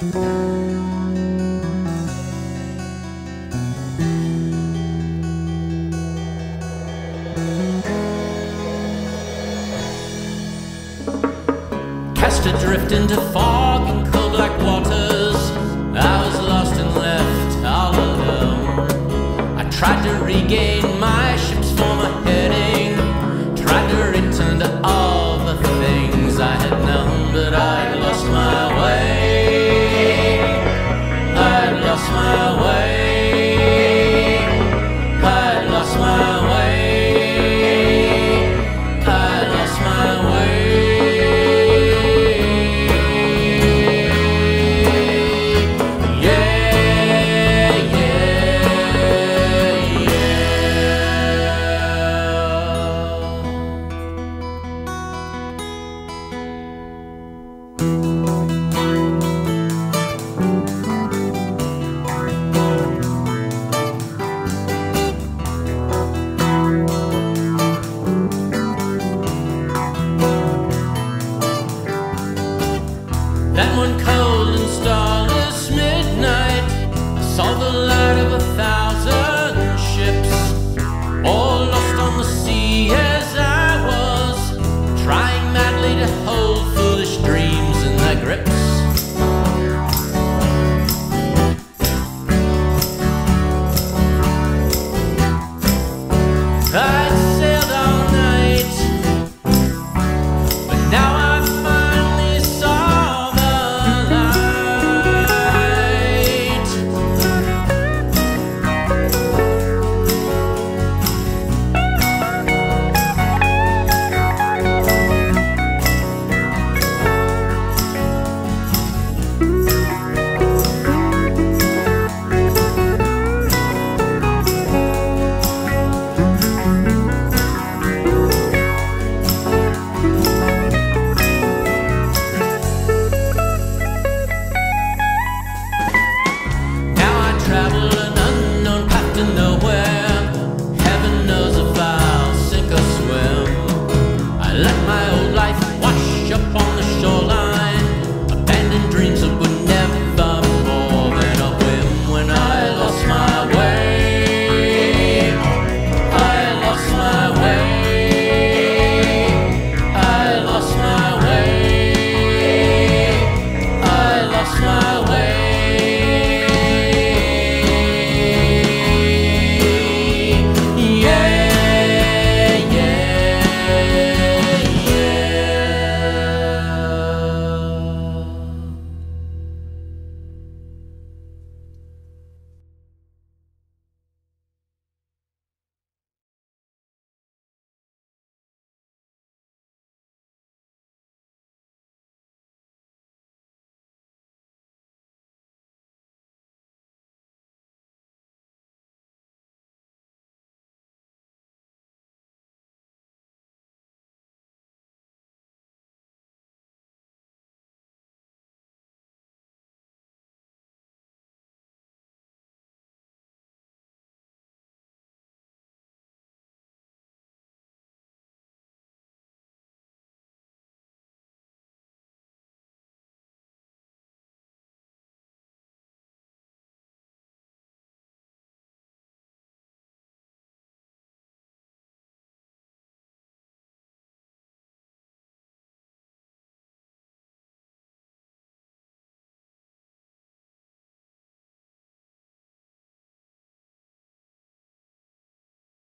Cast adrift into fog and cold black waters, I was lost and left all alone. I tried to regain my ship's former heading, tried to return to all the things I had known, but I'd lost my way. I'd lost my way. I'd lost my way. I'd lost my way. That one cold and starless midnight, I saw the light of 1,000 ships, all lost on the sea as I was, trying madly to hold foolish dreams in their grips. I'd sailed all night, but now I finally saw the light. Travel an unknown path to nowhere. Heaven knows if I'll sink or swim. I let my